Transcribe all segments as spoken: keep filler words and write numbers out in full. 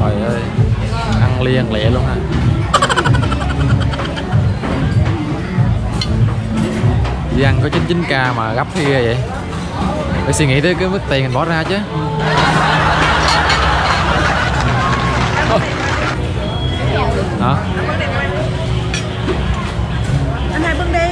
Trời ơi, ăn lia ăn lẹ luôn ha. Đi ăn có chín mươi chín k mà gấp cái ghê vậy. Phải suy nghĩ tới cái mức tiền mình bỏ ra chứ. Hả? Anh hai bưng đi.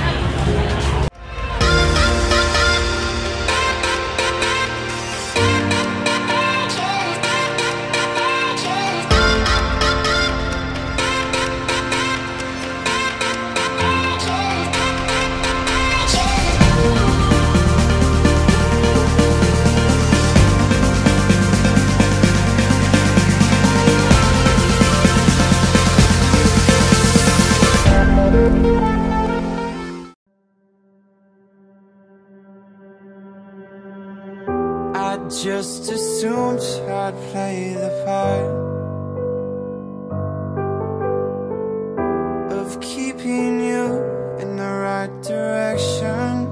Just assumed I'd play the part of keeping you in the right direction.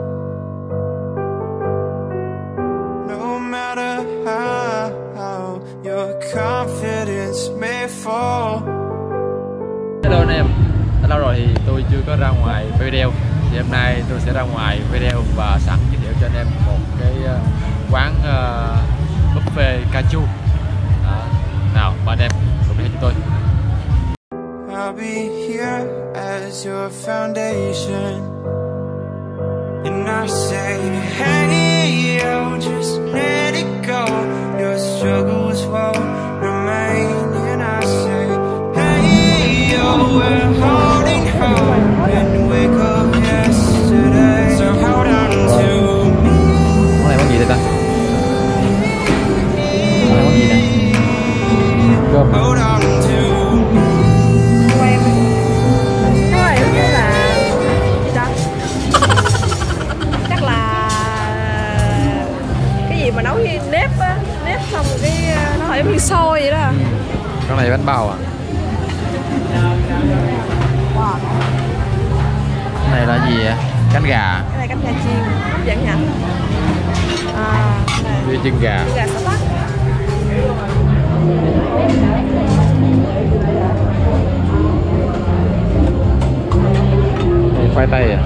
No matter how, how your confidence may fall. Hello anh em, đã lâu rồi thì tôi chưa có ra ngoài video. Thì hôm nay tôi sẽ ra ngoài video và sẵn giới thiệu cho anh em một cái quán uh, buffet cà chua. Đó. Nào, mời anh em cùng đi theo chúng tôi. I'll be here as your foundation, and I say, hey yo, just let it go. Your struggles won't remain, and I say, hey yo, we're holding hope and wake up yesterday. So hold on to me. Món này món gì đây ta? Món này món gì nè? Cơm. Hold on to Quen. Cái này giống như là gì ta? Chắc là cái gì mà nấu với nếp á, nếp xong rồi cái nó hơi giống như xôi vậy đó. Con này bánh bao à? Wow. Cái này là gì vậy? Cánh gà. Cái này cánh gà chiên, hấp dẫn nhỉ? À, Với chân gà. chân gà xả tắc. Này khoai tây à?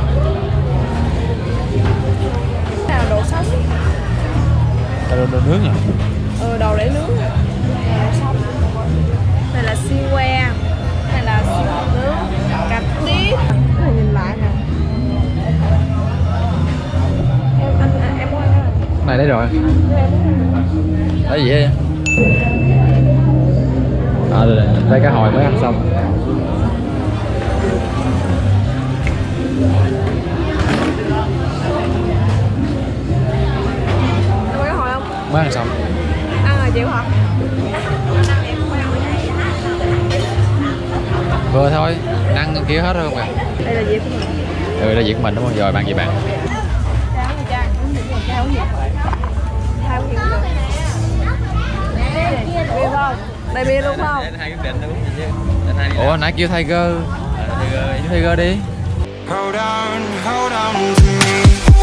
Cái nào đồ sống? Đây là đồ nướng à? Ừ, đồ để nướng. Đồ sống. Này là xiên que, này là xiên nướng, cà tiết. Này nhìn lại nè. Em anh à, em muốn ăn cái này. Này đấy rồi. Đấy gì vậy? À đây, đây, đây cá hồi mới ăn xong. Em có cái hồi không? Mới ăn xong. Ăn rồi chịu hả? Vừa thôi, ăn kia hết rồi không à? Đây là dịp của mình. Ừ, là việc của mình đúng không? Rồi bạn gì bạn? Cháo gì cha? Cháo gì? Cháo gì? Bia không? Đây bia luôn không? Ủa nãy kêu Tiger. Kêu Tiger đi. Hold on, hold on to me.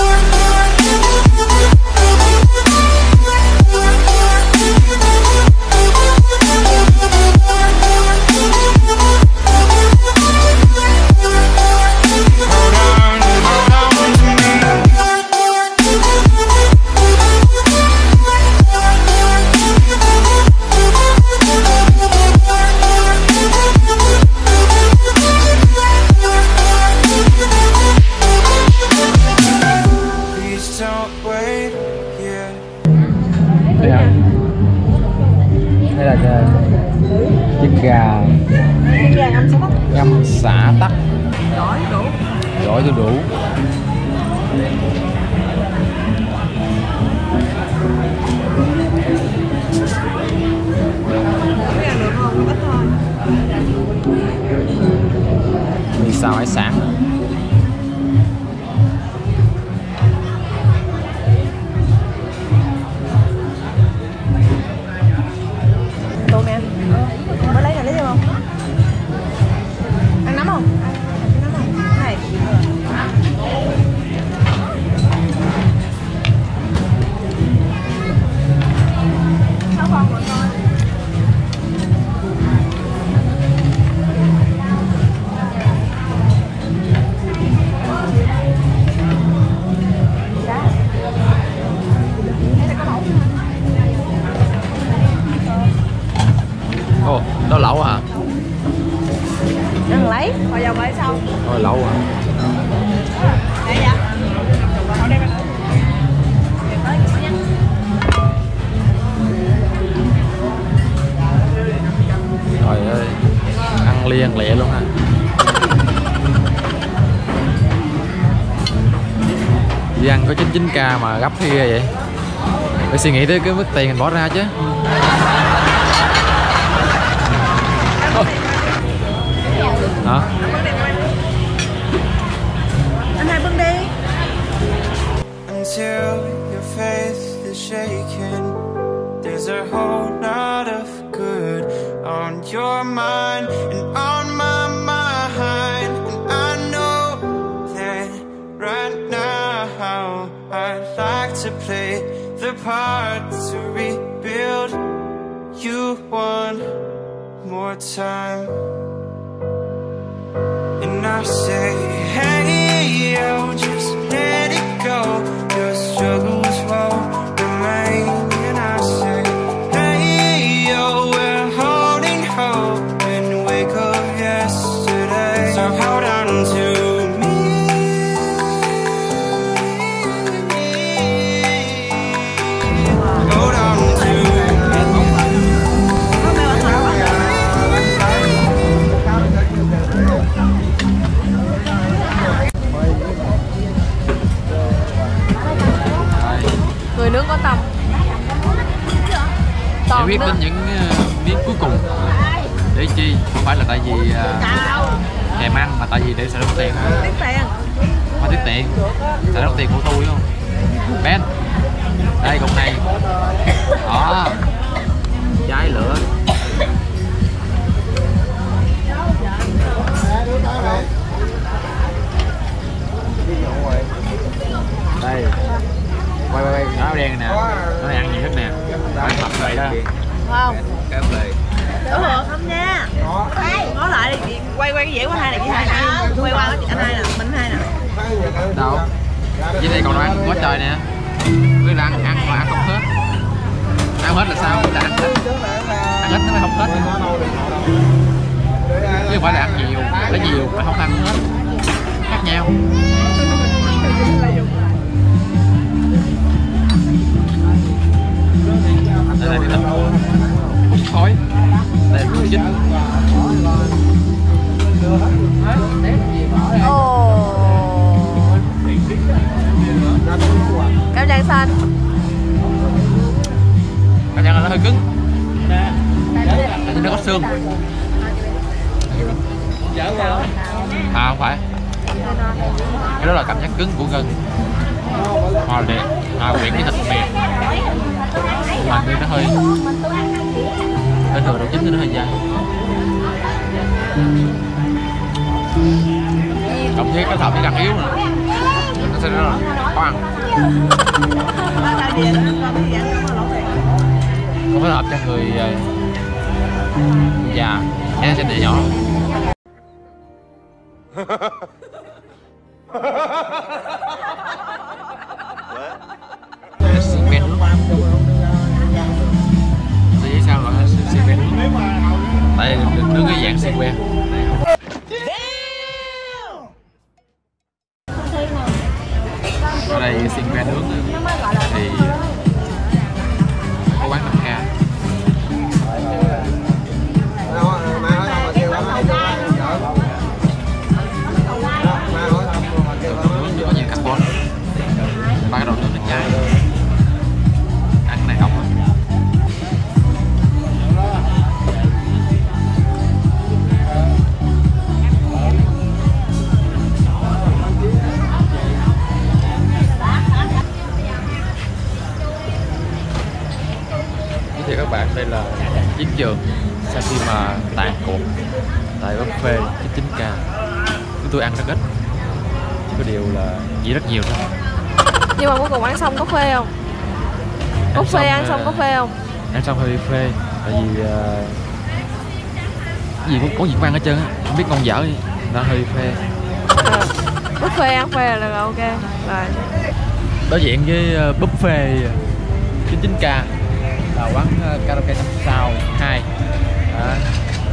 Đây là chân gà ngâm xả tắc, Gỏi đủ. gỏi cho đủ. Cái ăn được không? Ít thôi. Mì xào hải sản. Đồ nè. Mới lấy này lấy vô không? Ăn nấm không? Ăn nấm không? Này. Sáu con mọi người. Đó lẩu à? Ăn lấy, hồi dòng lấy xong. Thôi lẩu à? Đây dạ. Trời ơi, ăn liền lẹ luôn ha. Đi ăn có chín mươi chín k mà gấp cái ghê vậy. Phải suy nghĩ tới cái mức tiền mình bỏ ra chứ. Hả? Anh hai bưng đi. Until your faith is shaken, there's a whole lot of good on your mind and on my mind. And I know that right now I'd like to play the part to rebuild you one more time. And I say, hey, yo, just let it go. Your struggles won't remain. And I say, hey, yo, we're holding hope and wake up yesterday. So hold on to me. Hold on to me. Người nướng có tầm. Để biết đến những uh, miếng cuối cùng. Để chi? Không phải là tại vì uh, thèm ăn mà tại vì để sợ đốt tiền. Tiết tiền. Không tiết tiền. Sợ đốt tiền của tôi không? Ben. Đây cục này. Đó. Cháy lửa. Đây. Quay quay quay áo đen nè. Nó ăn nhiều nhất nè. Phải mập vậy đó. Không. Cái về. Đỡ hờ không nha. Nói lại đi chị. Quay quay cái dễ của hai này chị hai nè. Quay qua cái anh hai nè, mình hai nè. Đâu? Dưới đây còn ăn quá trời nè. Cứ là ăn ăn mà ăn không hết. Ăn hết là sao? Là ăn hết. Ăn hết nó mới không hết. Chứ không phải là ăn nhiều, lấy nhiều mà không ăn hết. Khác nhau. Đây là cái thịt hút khói. Đây là cái chích. Ồ. Cam rang xanh. Cam rang là nó hơi cứng. Tại vì nó có xương. À không phải. Cái đó là cảm giác cứng của gân. Hòa đẹp, hòa quyện cái thịt mềm. Mà như nó hơi cái nửa độ chín nó hơi dai. Cộng với cái thịt cái răng yếu nữa, nó sẽ rất là khó ăn. Không có hợp cho người già, thế sẽ để nhỏ. Xiên que nướng. Tại vì sao gọi là xiên que nướng? Tại được nướng cái dạng xiên que. Ở đây xiên que nướng thì có quán năm Kha. Có nhiều carbon. Ba cái đồ nướng nước chai. Ăn cái này không á. Thì các bạn, đây là chiến trường sau khi mà tàn cuộc tại buffet chín mươi chín k. Chúng tôi ăn rất ít, chỉ có điều là chỉ rất nhiều thôi. Nhưng mà cuối cùng ăn xong có phê không? Buffet ăn xong có phê không? Ăn xong hơi bị phê, tại vì uh, gì cũng có gì cũng ăn hết trơn á, không biết ngon dở gì, nó hơi phê. À, buffet ăn phê là ok rồi. Đối diện với uh, buffet chín mươi chín k là quán uh, karaoke năm sao hai.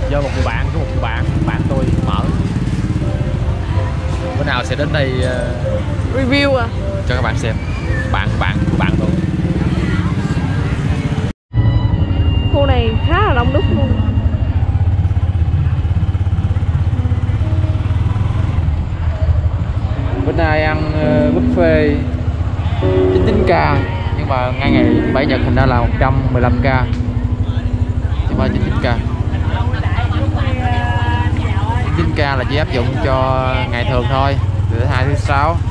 đến đây uh, Review à? cho các bạn xem. Bạn bạn bạn luôn. Khu này khá là đông đúc luôn. Bữa nay ăn uh, buffet chín mươi chín k, nhưng mà ngay ngày thứ bảy nhật thành ra là một trăm mười lăm k, nhưng mà chín mươi chín k. chín mươi chín k là chỉ áp dụng cho ngày thường thôi, từ thứ hai thứ sáu.